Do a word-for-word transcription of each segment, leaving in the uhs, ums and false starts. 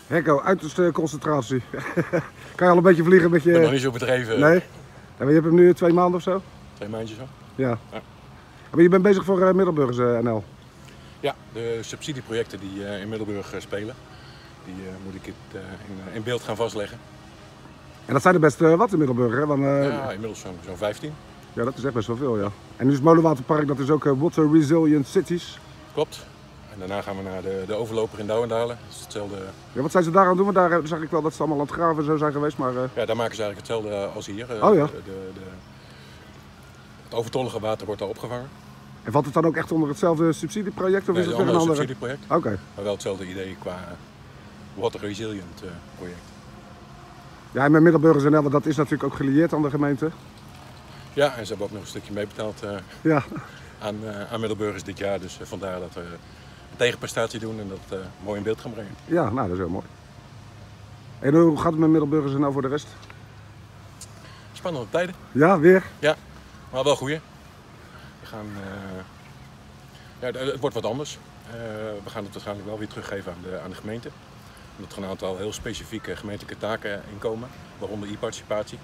Hekko, uiterste concentratie. Kan je al een beetje vliegen met je... Ik ben nog niet zo bedreven. Nee? Ja, maar je hebt hem nu twee maanden of zo? Twee maandjes al. Ja. Ja. Maar je bent bezig voor uh, Middelburgers uh, N L? Ja, de subsidieprojecten die uh, in Middelburg uh, spelen, die uh, moet ik het, uh, in, in beeld gaan vastleggen. En dat zijn er best uh, wat in Middelburg, hè? Want, uh... Ja, inmiddels zo'n zo'n vijftien. Ja, dat is echt best wel veel, ja. En nu is het Molenwaterpark, dat is ook uh, Water Resilient Cities. Klopt. En daarna gaan we naar de, de overloper in Douwendalen. Dat is hetzelfde. Ja, wat zijn ze daar aan het doen? Want daar zag ik wel dat ze allemaal aan het graven zo zijn geweest, maar... Uh... Ja, daar maken ze eigenlijk hetzelfde als hier. Uh, oh ja. De, de, de, het overtollige water wordt daar opgevangen. En valt het dan ook echt onder hetzelfde subsidieproject? Of Nee, is het een weer een ander andere subsidieproject. Oké. Okay. Maar wel hetzelfde idee qua Water Resilient uh, project. Ja, en met Middelburgers N L, dat is natuurlijk ook gelieerd aan de gemeente. Ja, en ze hebben ook nog een stukje meebetaald uh, ja. aan, uh, aan Middelburgers dit jaar. Dus uh, vandaar dat we een tegenprestatie doen en dat uh, mooi in beeld gaan brengen. Ja, nou dat is heel mooi. En hoe gaat het met Middelburgers N L voor de rest? Spannende tijden. Ja, weer? Ja, maar wel goeie. We gaan, uh, ja, het wordt wat anders. Uh, we gaan het waarschijnlijk wel weer teruggeven aan de, aan de gemeente. Omdat er een aantal heel specifieke gemeentelijke taken in komen, waaronder e-participatie.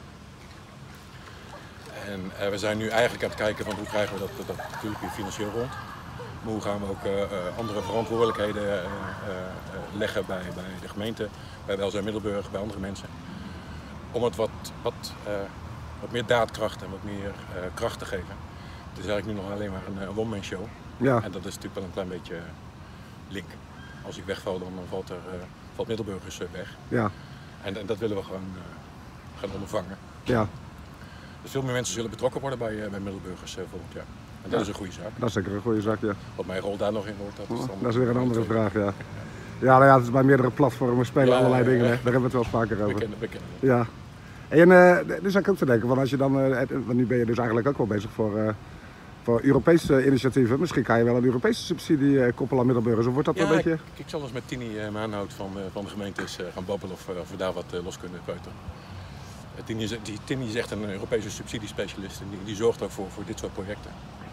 En uh, we zijn nu eigenlijk aan het kijken van hoe krijgen we dat, dat natuurlijk weer financieel rond. Maar hoe gaan we ook uh, uh, andere verantwoordelijkheden uh, uh, uh, leggen bij, bij de gemeente, bij Welzijn Middelburg, bij andere mensen. Om het wat, wat, uh, wat meer daadkracht en wat meer uh, kracht te geven. Het is eigenlijk nu nog alleen maar een, een one-man show. Ja. En dat is natuurlijk wel een klein beetje link. Als ik wegval, dan valt, er, uh, valt Middelburgers uh, weg. Ja. En, en dat willen we gewoon uh, gaan ondervangen. Ja. Dus veel meer mensen zullen betrokken worden bij, uh, bij Middelburgers uh, volgend jaar. En dat ja. is een goede zaak. Dat is zeker een goede zaak, ja. Wat mijn rol daar nog in wordt, dat is, dan dat is weer een andere vraag, ja. Ja, nou ja, het is bij meerdere platformen spelen ja, allerlei ja, dingen, ja. Daar hebben we het wel eens vaker over. Bekennen, bekennen. Ja. En uh, dus zou ik ook te denken, want als je dan, uh, want nu ben je dus eigenlijk ook wel bezig voor, uh, voor Europese initiatieven. Misschien kan je wel een Europese subsidie uh, koppelen aan Middelburgers, of wordt dat ja, een beetje... Ik, ik zal eens met Tini uh, Maanhout van, uh, van de gemeentes uh, gaan babbelen of, uh, of we daar wat uh, los kunnen peuteren. Uh, Tini, is, die, Tini is echt een Europese subsidiespecialist en die, die zorgt ook voor, voor dit soort projecten.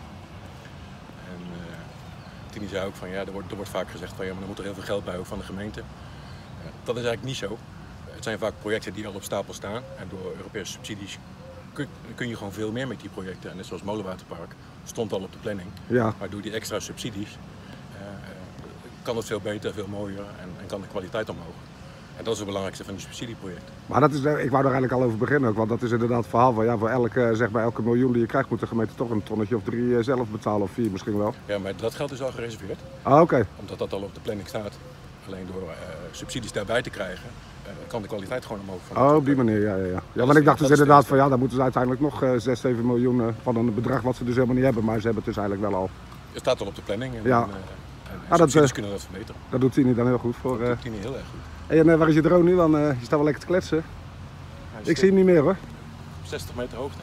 En uh, Tini zei ook van ja, er wordt, er wordt vaak gezegd van ja, maar er moet er heel veel geld bij ook van de gemeente. Uh, dat is eigenlijk niet zo. Het zijn vaak projecten die al op stapel staan en door Europese subsidies kun, kun je gewoon veel meer met die projecten. En net zoals Molenwaterpark stond al op de planning, ja. Maar door die extra subsidies uh, kan het veel beter, veel mooier en, en kan de kwaliteit omhoog. En dat is het belangrijkste van die subsidieprojecten. Maar dat is, ik wou er eigenlijk al over beginnen ook, want dat is inderdaad het verhaal van ja, voor elke, zeg bij elke miljoen die je krijgt moet de gemeente toch een tonnetje of drie zelf betalen of vier misschien wel. Ja, maar dat geld is al gereserveerd. Ah, oké. Okay. Omdat dat al op de planning staat. Alleen door uh, subsidies daarbij te krijgen, uh, kan de kwaliteit gewoon omhoog. Van oh, op die manier, ja, ja, ja. Ja, want ik dacht dus inderdaad van ja, dan moeten ze uiteindelijk nog uh, zes, zeven miljoen uh, van een bedrag wat ze dus helemaal niet hebben, maar ze hebben het dus eigenlijk wel al. Het staat al op de planning en, ja. en, uh, en, en ah, subsidies dat, uh, kunnen dat verbeteren. Dat doet Tini dan heel goed voor. Dat doet Tini heel erg goed. En uh, waar is je drone nu? Want uh, je staat wel lekker te kletsen. Ik zie hem niet meer hoor. zestig meter hoogte.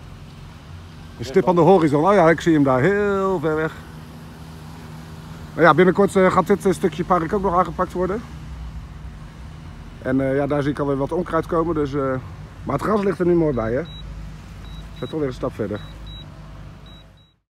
Een stip aan de horizon. Oh ja, ik zie hem daar heel ver weg. Nou ja, binnenkort uh, gaat dit uh, stukje park ook nog aangepakt worden. En uh, ja, daar zie ik alweer wat onkruid komen. Dus, uh... maar het gras ligt er nu mooi bij, hè? We zijn toch weer een stap verder.